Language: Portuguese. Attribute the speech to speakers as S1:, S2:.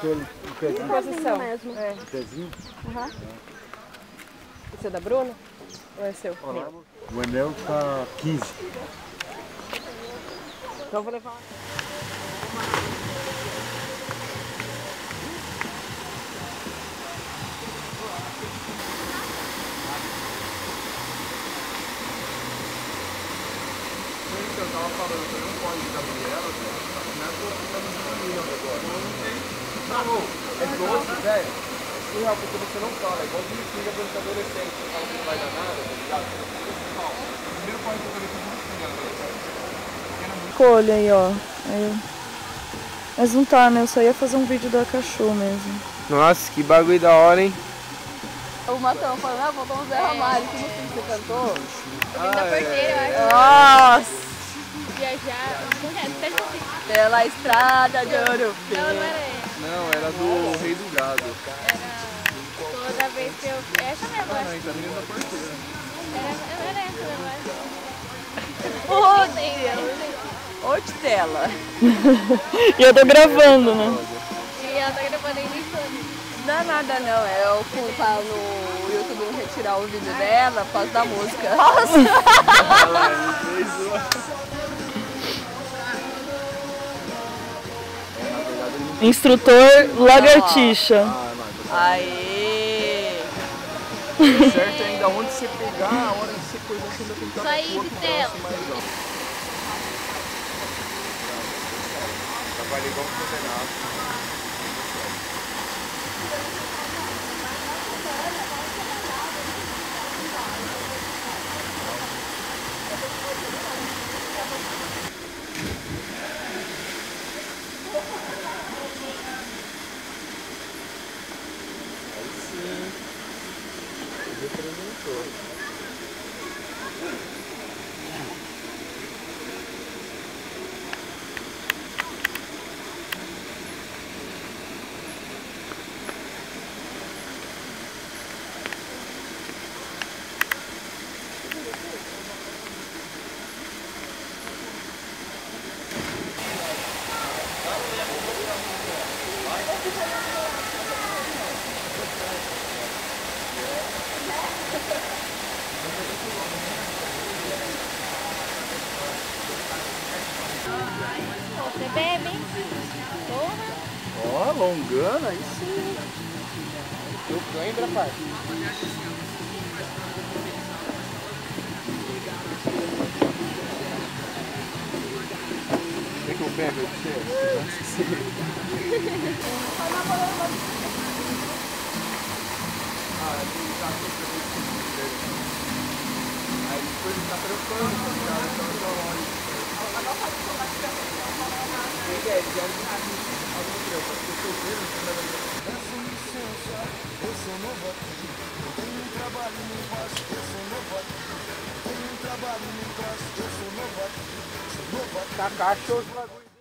S1: Aquele pezinho.
S2: Posição
S3: mesmo.
S2: É.
S1: Pezinho?
S3: Uhum.
S2: Esse é da Bruna? Ou é seu?
S1: O anel tá 15.
S2: Então eu vou levar uma.
S4: Eu tava falando, você não pode dar Gabriela, não é é doce, velho. Surreal, porque você não fala, é igual de filha pra adolescente, você fala que não vai dar nada, tá ligado? Primeiro pode que eu falei que não
S3: Escolha aí, ó. Mas não tá, né? Eu só ia fazer um vídeo da cachorro mesmo.
S4: Nossa, que bagulho da hora, hein?
S3: O Matão falando, ah, vou dar um Zé Ramalho. Que música você cantou?
S5: Da porteira, eu acho.
S3: Nossa!
S5: Viajar. Não é, fecha assim.
S3: Pela estrada de ouro.
S5: Não, não era essa.
S4: Não, era do Rei do Gado.
S5: Era toda vez que eu. Essa mesmo, eu acho.
S4: Não, tá menino da porteira.
S5: Era essa mesmo, eu
S3: Ô, Deus! Ô, Tela! E eu tô gravando, né?
S5: acho. E ela tá gravando em Lisboa.
S3: Não é nada, não. Eu fui lá no YouTube retirar o vídeo dela por causa da música. Nossa! Instrutor lagartixa. Aê!
S4: Certo ainda onde você pegar, a hora de você coisar, você ainda tem que estar
S5: Só aí, Vitela.
S4: Trabalhei igual coordenado.
S5: Você bebe, hein? Porra.
S4: Ó, alongando, aí sim. Eu lembro, pai. Quer que eu pego você? Aí depois ele tá trampando, tá ligado? Então eu tô longe. Tá cachorro os bagulho.